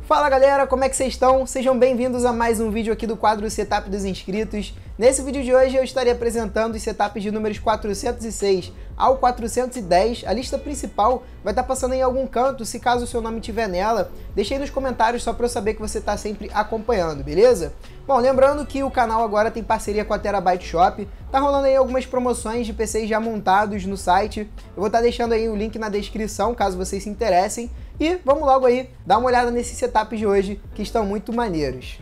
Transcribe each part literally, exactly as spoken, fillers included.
Fala galera, como é que vocês estão? Sejam bem-vindos a mais um vídeo aqui do quadro Setup dos Inscritos. Nesse vídeo de hoje eu estarei apresentando os setups de números quatrocentos e seis ao quatrocentos e dez. A lista principal vai estar passando em algum canto, se caso o seu nome estiver nela. Deixe aí nos comentários só para eu saber que você está sempre acompanhando, beleza? Bom, lembrando que o canal agora tem parceria com a Terabyte Shop. Tá rolando aí algumas promoções de P Cs já montados no site. Eu vou estar deixando aí o link na descrição, caso vocês se interessem. E vamos logo aí dar uma olhada nesses setups de hoje, que estão muito maneiros.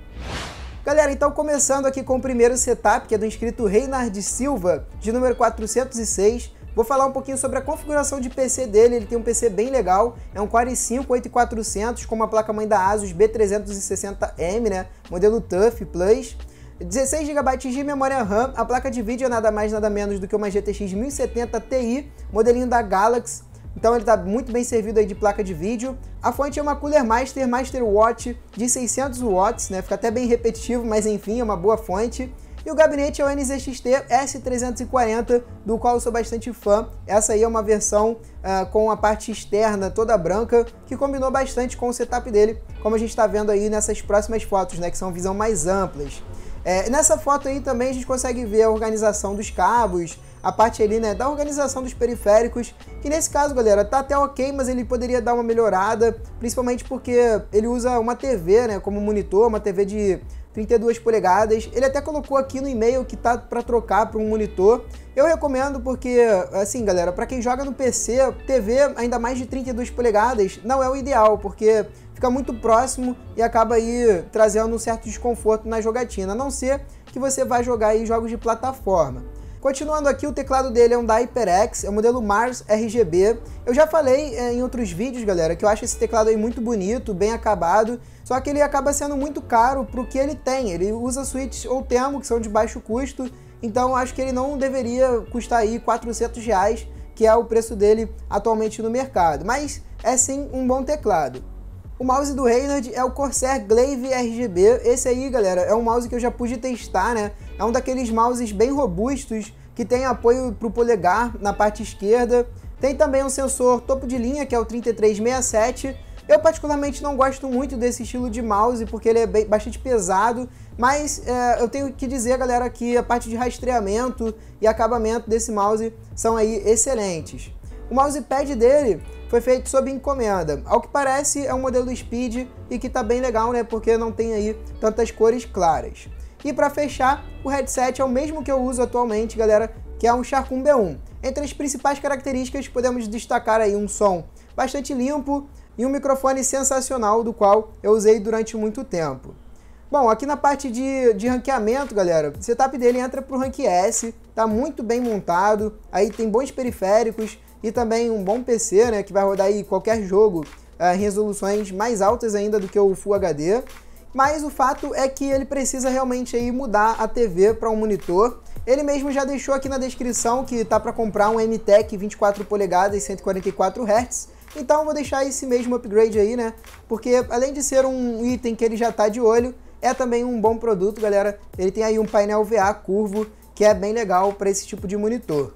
Galera, então começando aqui com o primeiro setup, que é do inscrito Reinhard Silva, de número quatrocentos e seis. Vou falar um pouquinho sobre a configuração de P C dele. Ele tem um P C bem legal, é um Core i cinco oito mil e quatrocentos com uma placa-mãe da ASUS B trezentos e sessenta M, né, modelo TUF Plus. dezesseis gigabytes de memória RAM, a placa de vídeo é nada mais nada menos do que uma G T X mil e setenta Ti, modelinho da Galaxy. Então ele está muito bem servido aí de placa de vídeo. A fonte é uma Cooler Master Master Watt de seiscentos watts, né? Fica até bem repetitivo, mas enfim, é uma boa fonte. E o gabinete é o N Z X T S trezentos e quarenta, do qual eu sou bastante fã. Essa aí é uma versão uh, com a parte externa toda branca, que combinou bastante com o setup dele, como a gente está vendo aí nessas próximas fotos, né? Que são visão mais amplas. É, nessa foto aí também a gente consegue ver a organização dos cabos, a parte ali, né, da organização dos periféricos, que nesse caso, galera, tá até ok, mas ele poderia dar uma melhorada, principalmente porque ele usa uma T V, né, como monitor, uma T V de trinta e duas polegadas. Ele até colocou aqui no e-mail que tá para trocar para um monitor. Eu recomendo porque, assim, galera, para quem joga no P C, T V ainda mais de trinta e duas polegadas não é o ideal, porque fica muito próximo e acaba aí trazendo um certo desconforto na jogatina, a não ser que você vá jogar aí jogos de plataforma. Continuando aqui, o teclado dele é um da HyperX, é o modelo Mars R G B. Eu já falei é, em outros vídeos, galera, que eu acho esse teclado aí muito bonito, bem acabado, só que ele acaba sendo muito caro para o que ele tem. Ele usa switches ou Temo, que são de baixo custo, então acho que ele não deveria custar aí quatrocentos reais, que é o preço dele atualmente no mercado, mas é sim um bom teclado. O mouse do Reinhard é o Corsair Glaive R G B. Esse aí, galera, é um mouse que eu já pude testar, né? É um daqueles mouses bem robustos, que tem apoio para o polegar na parte esquerda. Tem também um sensor topo de linha, que é o trinta e três sessenta e sete. Eu particularmente não gosto muito desse estilo de mouse, porque ele é bem, bastante pesado, mas é, eu tenho que dizer, galera, que a parte de rastreamento e acabamento desse mouse são aí excelentes. O mousepad dele foi feito sob encomenda. Ao que parece, é um modelo Speed e que tá bem legal, né? Porque não tem aí tantas cores claras. E para fechar, o headset é o mesmo que eu uso atualmente, galera, que é um Sharkoon B um. Entre as principais características, podemos destacar aí um som bastante limpo e um microfone sensacional, do qual eu usei durante muito tempo. Bom, aqui na parte de, de ranqueamento, galera, o setup dele entra para o Rank S, tá muito bem montado, aí tem bons periféricos e também um bom P C, né, que vai rodar aí qualquer jogo em resoluções mais altas ainda do que o Full H D. Mas o fato é que ele precisa realmente aí mudar a T V para um monitor. Ele mesmo já deixou aqui na descrição que tá para comprar um M Tech vinte e quatro polegadas, cento e quarenta e quatro hertz. Então eu vou deixar esse mesmo upgrade aí, né? Porque além de ser um item que ele já tá de olho, é também um bom produto, galera. Ele tem aí um painel V A curvo, que é bem legal para esse tipo de monitor.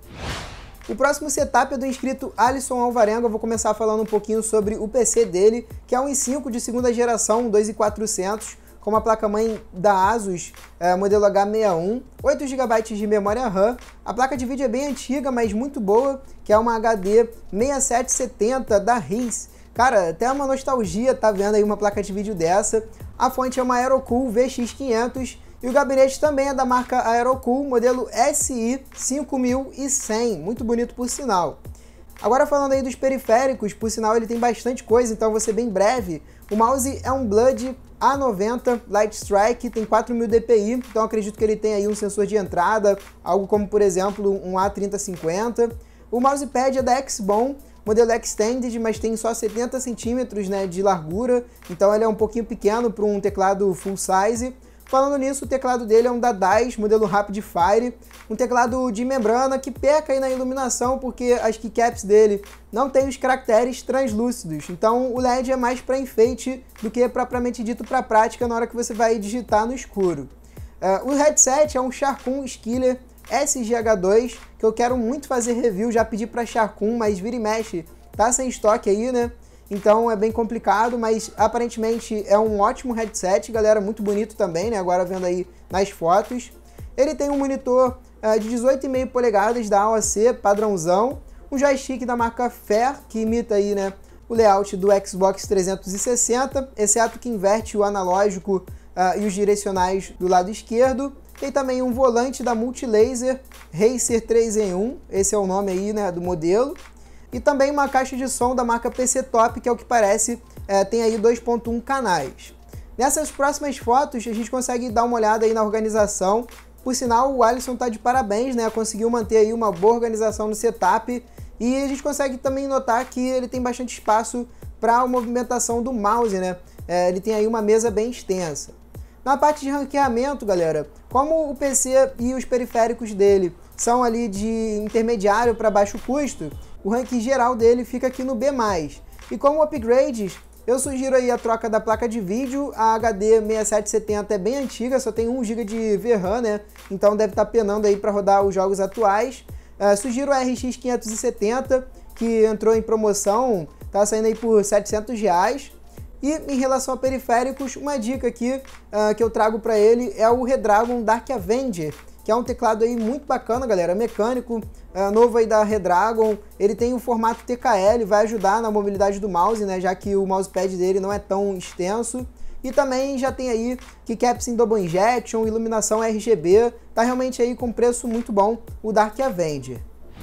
O próximo setup é do inscrito Alisson Alvarenga. Eu vou começar falando um pouquinho sobre o P C dele, que é um i cinco de segunda geração, dois mil e quatrocentos, com uma placa-mãe da ASUS, é, modelo H sessenta e um, oito gigabytes de memória RAM. A placa de vídeo é bem antiga, mas muito boa, que é uma H D sessenta e sete setenta da R I S. Cara, até uma nostalgia tá vendo aí uma placa de vídeo dessa. A fonte é uma Aerocool V X quinhentos, e o gabinete também é da marca Aerocool, modelo S I cinco mil e cem, muito bonito por sinal. Agora falando aí dos periféricos, por sinal ele tem bastante coisa, então vou ser bem breve. O mouse é um Blud A noventa Light Strike, tem quatro mil D P I, então acredito que ele tem aí um sensor de entrada, algo como, por exemplo, um A trinta cinquenta. O mousepad é da Xbone, modelo Extended, mas tem só setenta centímetros, né, de largura, então ele é um pouquinho pequeno para um teclado full size. Falando nisso, o teclado dele é um da D A I S, modelo Rapid Fire, um teclado de membrana que peca aí na iluminação porque as keycaps dele não tem os caracteres translúcidos, então o L E D é mais para enfeite do que propriamente dito para prática na hora que você vai digitar no escuro. Uh, o headset é um Sharkoon Skiller S G H dois, que eu quero muito fazer review, já pedi para Sharkoon, mas vira e mexe, tá sem estoque aí, né? então é bem complicado, mas aparentemente é um ótimo headset, galera, muito bonito também, né, agora vendo aí nas fotos. Ele tem um monitor uh, de dezoito vírgula cinco polegadas da A O C, padrãozão, um joystick da marca Fair, que imita aí, né, o layout do Xbox trezentos e sessenta, exceto que inverte o analógico uh, e os direcionais do lado esquerdo. Tem também um volante da Multilaser Racer três em um, esse é o nome aí, né, do modelo. E também uma caixa de som da marca P C Top, que é o que parece, é, tem aí dois ponto um canais. Nessas próximas fotos a gente consegue dar uma olhada aí na organização. Por sinal, o Alisson tá de parabéns, né, conseguiu manter aí uma boa organização no setup. E a gente consegue também notar que ele tem bastante espaço para a movimentação do mouse, né, é, ele tem aí uma mesa bem extensa. Na parte de ranqueamento, galera, como o P C e os periféricos dele são ali de intermediário para baixo custo, o ranking geral dele fica aqui no B mais. E como upgrades, eu sugiro aí a troca da placa de vídeo. A H D sessenta e sete setenta é bem antiga, só tem um giga de V RAM, né? Então deve estar penando aí para rodar os jogos atuais. Uh, sugiro a R X quinhentos e setenta, que entrou em promoção, tá saindo aí por setecentos reais. E em relação a periféricos, uma dica aqui uh, que eu trago para ele é o Redragon Dark Avenger, que é um teclado aí muito bacana, galera, mecânico, uh, novo aí da Redragon. Ele tem o formato T K L, vai ajudar na mobilidade do mouse, né, já que o mousepad dele não é tão extenso. E também já tem aí keycaps em Double Injection, iluminação R G B, tá realmente aí com preço muito bom o Dark Avenger.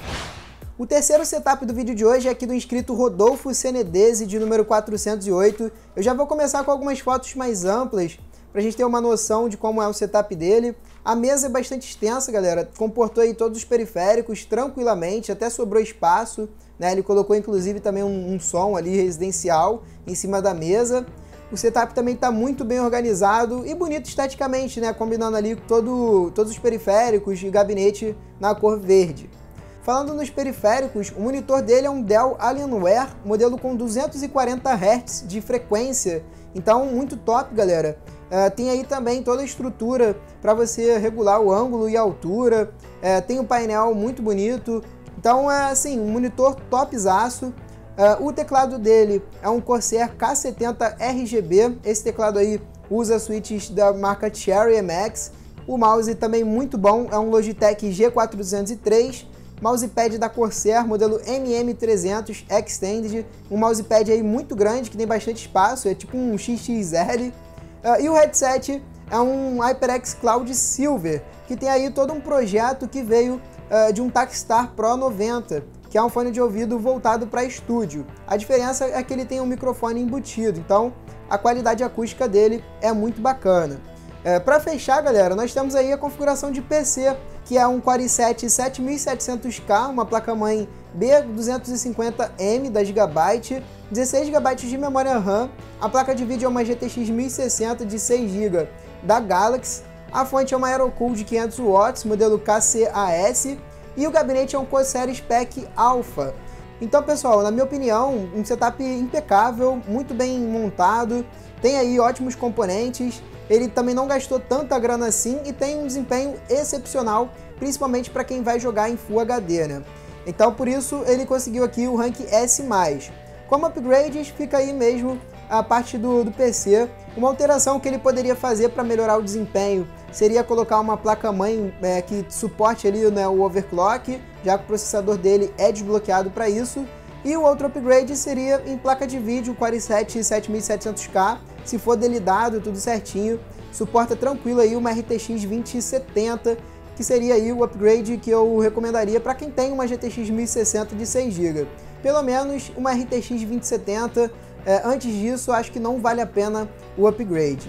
O terceiro setup do vídeo de hoje é aqui do inscrito Rodolfo Senedese, de número quatrocentos e oito. Eu já vou começar com algumas fotos mais amplas, pra gente ter uma noção de como é o setup dele. A mesa é bastante extensa, galera, comportou aí todos os periféricos tranquilamente, até sobrou espaço, né? Ele colocou inclusive também um, um som ali residencial em cima da mesa. O setup também está muito bem organizado e bonito esteticamente, né? Combinando ali todo, todos os periféricos e gabinete na cor verde. Falando nos periféricos, o monitor dele é um Dell Alienware, modelo com duzentos e quarenta hertz de frequência, então muito top, galera. Uh, tem aí também toda a estrutura para você regular o ângulo e a altura, uh, tem um painel muito bonito, então é assim, um monitor topzaço. Uh, o teclado dele é um Corsair K setenta R G B, esse teclado aí usa switches da marca Cherry M X. O mouse também muito bom, é um Logitech G quatrocentos e três, mousepad da Corsair, modelo M M trezentos Extended, um mousepad aí muito grande, que tem bastante espaço, é tipo um X X L. Uh, e o headset é um HyperX Cloud Silver, que tem aí todo um projeto que veio uh, de um Takstar Pro noventa, que é um fone de ouvido voltado para estúdio. A diferença é que ele tem um microfone embutido, então a qualidade acústica dele é muito bacana. É, para fechar, galera, nós temos aí a configuração de P C, que é um Core i sete sete mil e setecentos K, uma placa-mãe B duzentos e cinquenta M da Gigabyte, dezesseis gigabytes de memória RAM, a placa de vídeo é uma G T X mil e sessenta de seis gigas da Galaxy, a fonte é uma Aerocool de quinhentos watts, modelo K C A S, e o gabinete é um Corsair Spec Alpha. Então, pessoal, na minha opinião, um setup impecável, muito bem montado, tem aí ótimos componentes. Ele também não gastou tanta grana assim e tem um desempenho excepcional, principalmente para quem vai jogar em Full H D, né? Então, por isso, ele conseguiu aqui o rank S mais. Como upgrades, fica aí mesmo a parte do, do P C. Uma alteração que ele poderia fazer para melhorar o desempenho seria colocar uma placa-mãe é, que suporte ali, né, o overclock, já que o processador dele é desbloqueado para isso. E o outro upgrade seria em placa de vídeo Core i sete sete mil e setecentos K, se for delidado, tudo certinho, suporta tranquilo aí uma R T X vinte setenta, que seria aí o upgrade que eu recomendaria para quem tem uma G T X mil e sessenta de seis gigas. Pelo menos uma R T X vinte setenta, é, antes disso acho que não vale a pena o upgrade.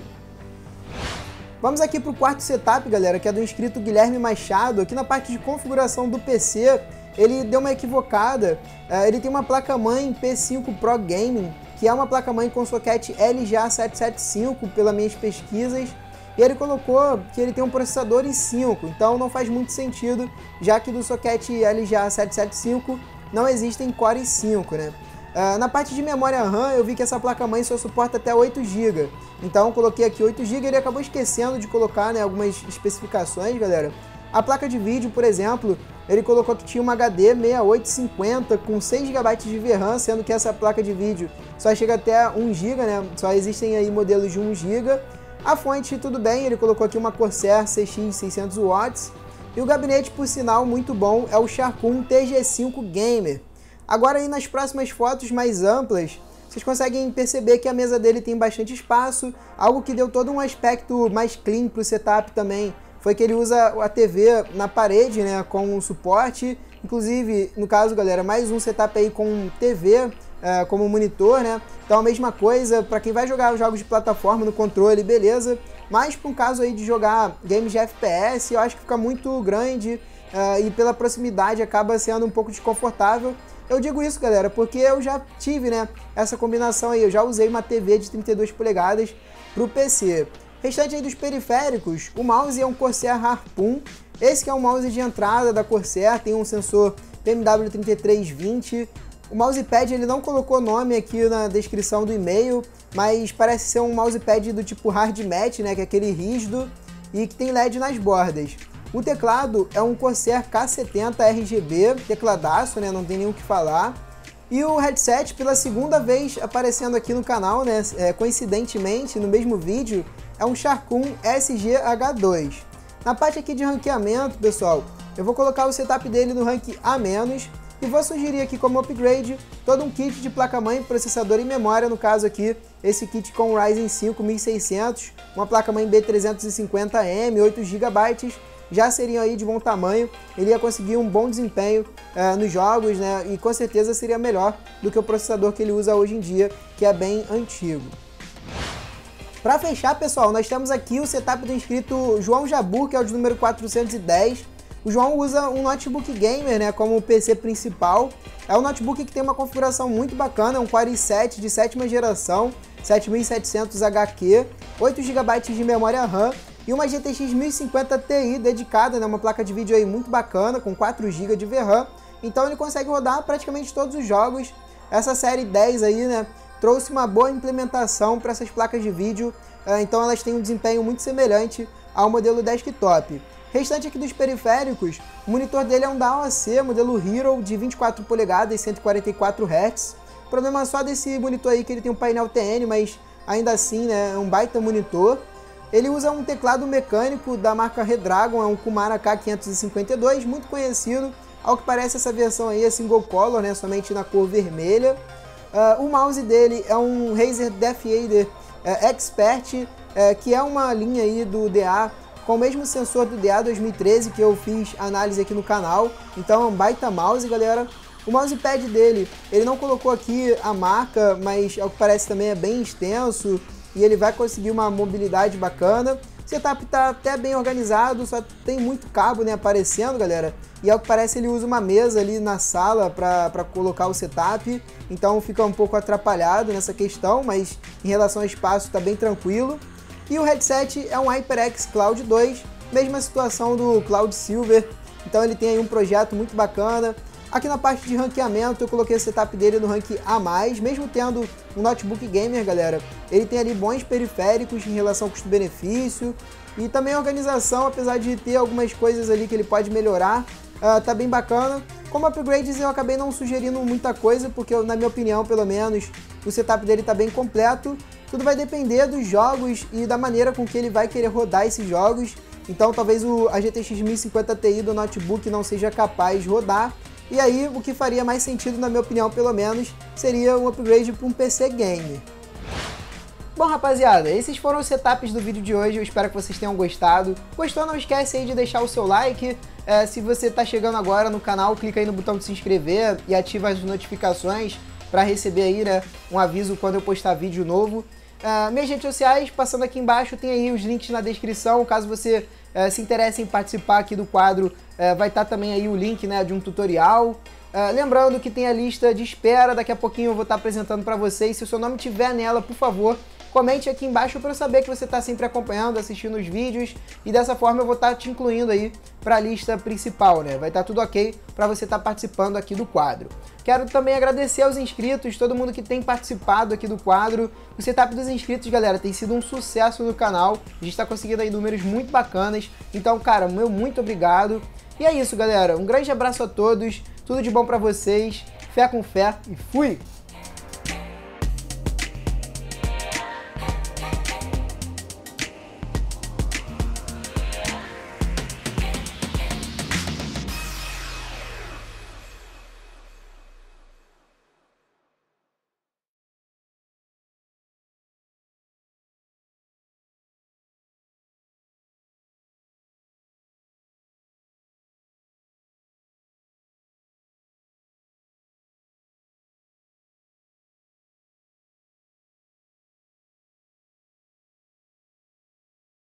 Vamos aqui para o quarto setup, galera, que é do inscrito Guilherme Machado. Aqui na parte de configuração do P C, ele deu uma equivocada, é, ele tem uma placa-mãe P cinco Pro Gaming, que é uma placa-mãe com socket L G A setecentos e setenta e cinco, pelas minhas pesquisas, e ele colocou que ele tem um processador i cinco, então não faz muito sentido, já que do socket L G A setecentos e setenta e cinco não existem Core i cinco, né? Uh, na parte de memória RAM, eu vi que essa placa-mãe só suporta até oito gigas, então eu coloquei aqui oito gigas e ele acabou esquecendo de colocar, né, algumas especificações, galera. A placa de vídeo, por exemplo, ele colocou que tinha uma H D sessenta e oito cinquenta com seis gigabytes de V RAM, sendo que essa placa de vídeo só chega até um giga, né? Só existem aí modelos de um giga. A fonte, tudo bem, ele colocou aqui uma Corsair C X seiscentos watts. E o gabinete, por sinal, muito bom, é o Sharkoon T G cinco Gamer. Agora aí nas próximas fotos mais amplas, vocês conseguem perceber que a mesa dele tem bastante espaço, algo que deu todo um aspecto mais clean para o setup também. Foi que ele usa a T V na parede, né, com suporte. Inclusive, no caso, galera, mais um setup aí com T V é, como monitor, né? Então a mesma coisa, para quem vai jogar jogos de plataforma no controle, beleza. Mas para um caso aí de jogar games de F P S, eu acho que fica muito grande é, e pela proximidade acaba sendo um pouco desconfortável. Eu digo isso, galera, porque eu já tive, né, essa combinação aí. Eu já usei uma T V de trinta e duas polegadas para o P C. Restante aí dos periféricos, o mouse é um Corsair Harpoon. Esse que é o mouse de entrada da Corsair, tem um sensor P M W trinta e três vinte. O mousepad ele não colocou nome aqui na descrição do e-mail, mas parece ser um mousepad do tipo hard mat, né, que é aquele rígido e que tem L E D nas bordas. O teclado é um Corsair K setenta R G B, tecladaço, né, não tem nem o que falar. E o headset, pela segunda vez aparecendo aqui no canal, né, é, coincidentemente, no mesmo vídeo, é um Sharkoon S G H dois. Na parte aqui de ranqueamento, pessoal, eu vou colocar o setup dele no rank A menos, e vou sugerir aqui como upgrade todo um kit de placa-mãe, processador e memória, no caso aqui, esse kit com Ryzen cinco mil e seiscentos, uma placa-mãe B trezentos e cinquenta M, oito gigabytes, já seriam aí de bom tamanho, ele ia conseguir um bom desempenho uh, nos jogos, né, e com certeza seria melhor do que o processador que ele usa hoje em dia, que é bem antigo. Para fechar, pessoal, nós temos aqui o setup do inscrito João Jabur, que é o de número quatrocentos e dez. O João usa um notebook gamer, né, como o P C principal. É um notebook que tem uma configuração muito bacana, é um Core i sete de sétima geração, sete mil e setecentos H Q, oito gigabytes de memória RAM e uma G T X mil e cinquenta Ti dedicada, né, uma placa de vídeo aí muito bacana, com quatro gigas de V RAM. Então ele consegue rodar praticamente todos os jogos. Essa série dez aí, né, trouxe uma boa implementação para essas placas de vídeo, então elas têm um desempenho muito semelhante ao modelo desktop. Restante aqui dos periféricos, o monitor dele é um da A O C, modelo Hero, de vinte e quatro polegadas, cento e quarenta e quatro hertz. O problema só desse monitor aí que ele tem um painel T N, mas ainda assim, né, é um baita monitor. Ele usa um teclado mecânico da marca Redragon, é um Kumara K quinhentos e cinquenta e dois, muito conhecido. Ao que parece, essa versão aí é single color, né, somente na cor vermelha. Uh, o mouse dele é um Razer Deathadder uh, Expert, uh, que é uma linha aí do D A com o mesmo sensor do D A dois mil e treze, que eu fiz análise aqui no canal. Então é um baita mouse, galera. O mousepad dele, ele não colocou aqui a marca, mas ao que parece também é bem extenso e ele vai conseguir uma mobilidade bacana. O setup está até bem organizado, só tem muito cabo, né, aparecendo, galera. E ao que parece ele usa uma mesa ali na sala para colocar o setup, então fica um pouco atrapalhado nessa questão, mas em relação ao espaço está bem tranquilo. E o headset é um HyperX Cloud dois, mesma situação do Cloud Silver, então ele tem aí um projeto muito bacana. Aqui na parte de ranqueamento eu coloquei o setup dele no rank A mais, mesmo tendo um notebook gamer, galera. Ele tem ali bons periféricos em relação ao custo-benefício e também a organização, apesar de ter algumas coisas ali que ele pode melhorar, uh, tá bem bacana. Como upgrades eu acabei não sugerindo muita coisa, porque eu, na minha opinião, pelo menos, o setup dele tá bem completo. Tudo vai depender dos jogos e da maneira com que ele vai querer rodar esses jogos. Então talvez o, a G T X mil e cinquenta Ti do notebook não seja capaz de rodar. E aí o que faria mais sentido, na minha opinião pelo menos, seria um upgrade para um P C game. Bom, rapaziada, esses foram os setups do vídeo de hoje, eu espero que vocês tenham gostado. Gostou, não esquece aí de deixar o seu like. É, se você está chegando agora no canal, clica aí no botão de se inscrever e ativa as notificações para receber aí, né, um aviso quando eu postar vídeo novo. Uh, minhas redes sociais, passando aqui embaixo, tem aí os links na descrição, caso você uh, se interesse em participar aqui do quadro, uh, vai estar também aí o link, né, de um tutorial. Uh, lembrando que tem a lista de espera, daqui a pouquinho eu vou estar apresentando para vocês. Se o seu nome estiver nela, por favor, comente aqui embaixo para eu saber que você está sempre acompanhando, assistindo os vídeos, e dessa forma eu vou estar te incluindo aí para a lista principal, né? Vai estar tudo ok para você estar participando aqui do quadro. Quero também agradecer aos inscritos, todo mundo que tem participado aqui do quadro. O setup dos inscritos, galera, tem sido um sucesso no canal. A gente está conseguindo aí números muito bacanas. Então, cara, meu muito obrigado. E é isso, galera. Um grande abraço a todos, tudo de bom pra vocês, fé com fé e fui!